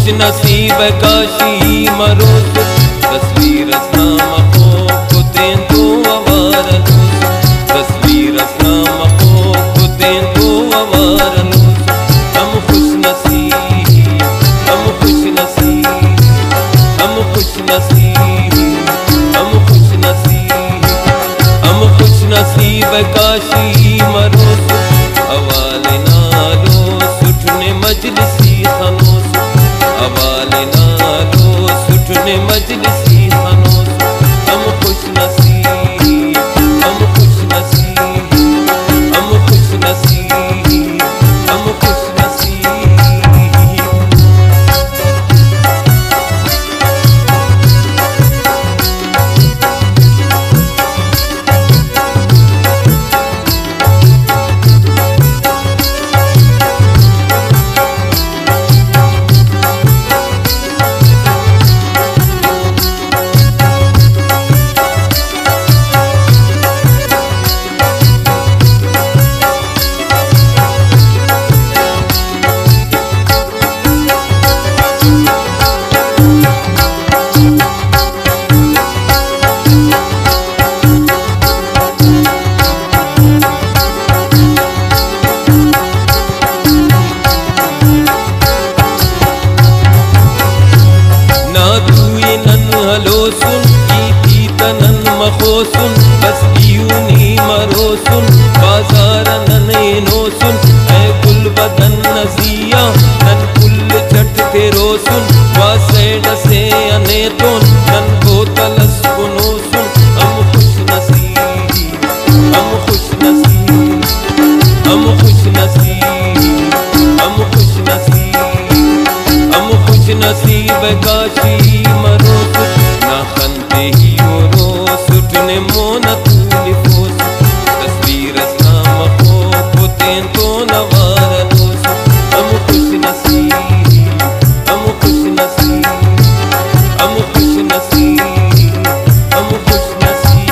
नसीब काशी मरोस तस्वीर नाम को खुदे तो अवार लूस तस्वीर नाम को खुदे तो अवार लूस हम खुश नसीब हम खुश नसीब हम खुश नसीब हम खुश नसीब हम खुश नसीब काशी मरोस हवाले नालो सुठने मजलिसी खनोस हवाले नालो सुठने मजलिसी खनोस हम खुश नसीब हम खुश नसीब हम खुश नसीब हम खुश नसीब। सुन बस यूनी मरो सुन बाजार नने नो सुन ऐ गुल बदन नजिया नन कुल छट तेरो सुन वासेड से अने तो नन बोतलस कुनो सुन हम खुश नसीब हम खुश नसीब हम खुश नसीब हम खुश नसीब हम खुश नसीब काशी मरो ना खनते ही सुठने मोन तूली फोस तस्वीर नाम को खुदे तो नवार लोस हम खुश नसीब हम खुश नसीब हम खुश नसीब हम खुश नसीब।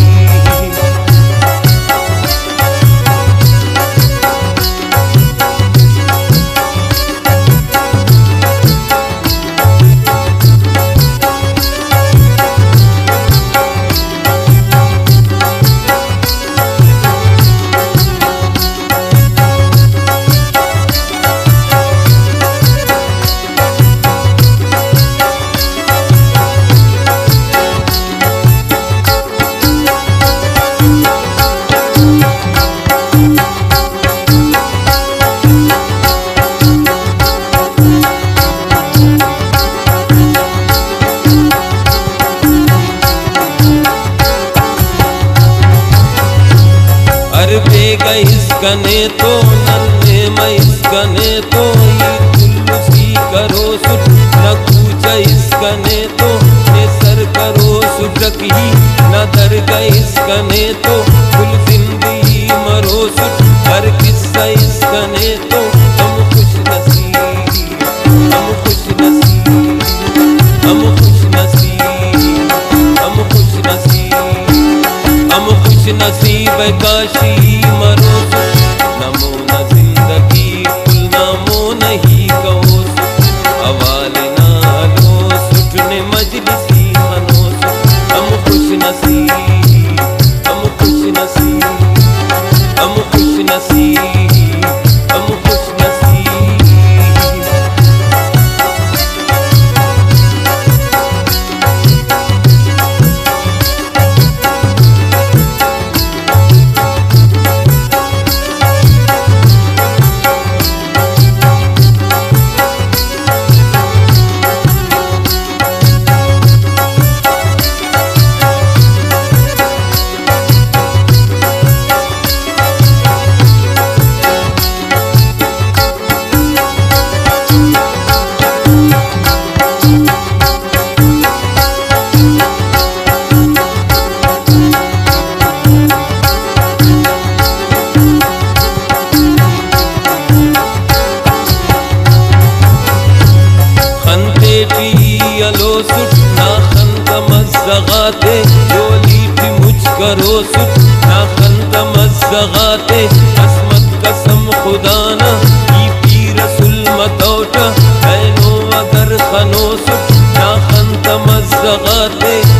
गने तो नन्हे मैं इस गने तो तुलसी करो सुट न कूचा इस गने तो ने सर करो सुटक ही न दर गए इस गने तो कुल जिंदगी मरो सुट हर किस्सा इस गने तो हम खुश नसीब हम खुश नसीब हम खुश नसीब हम खुश नसीब हम खुश नसीब काशी मरो नमो न जिंदगी कुल नामो नहीं कहो हवाले नालो सुठने मजलिसी खनोस हम खुश नसीब हम खुश नसीब हम खुश नसीब हम खुश नसीब। मज़गाते जोलीटी मुझ करो सुट ना खंत मज़गाते असमत कसम खुदाना ई पी रसूल मतौटा ऐनो मगर खनो सुट ना खन तमज़्ज़गाते